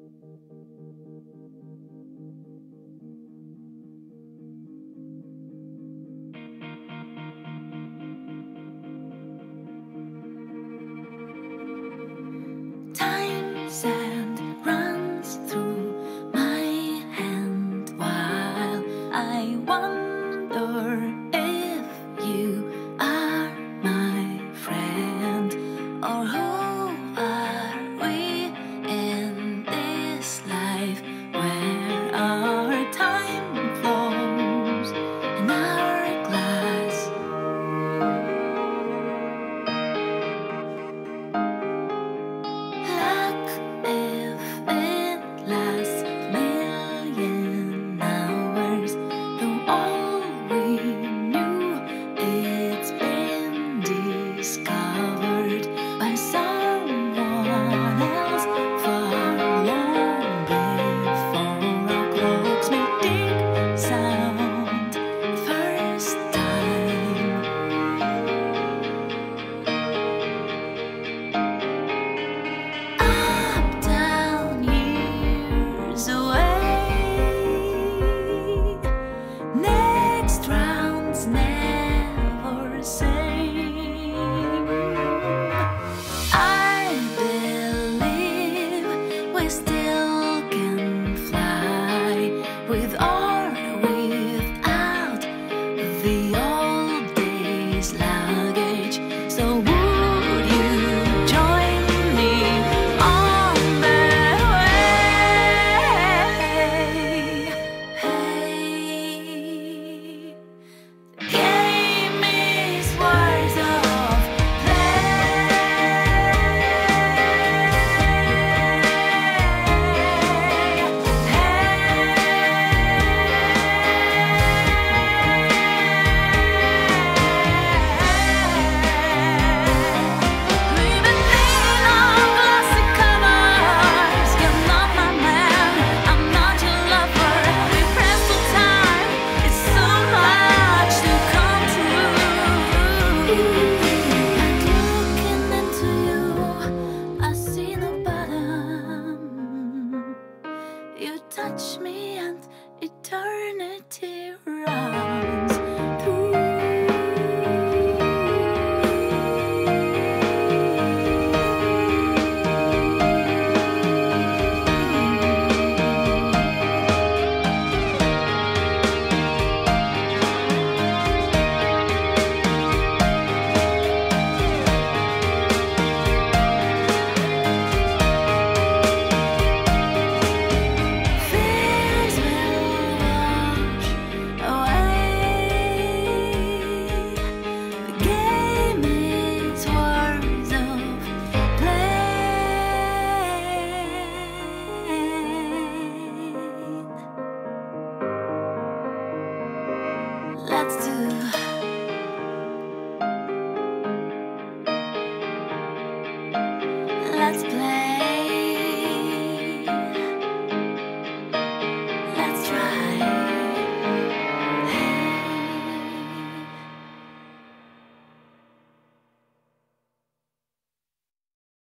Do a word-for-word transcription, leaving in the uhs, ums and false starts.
Time sand runs through my hand while I wonder if you are my friend, or who are we in this life where our time flows in our glass. If it lasts a million hours, though all we knew, it's been discovered by someone else far long before our clocks made tick sound first time. Next round's never same. I believe we still can fly with or without the old days luggage. So would you join me on the way? Hey, game is words of touch me and eternity runs through. Let's do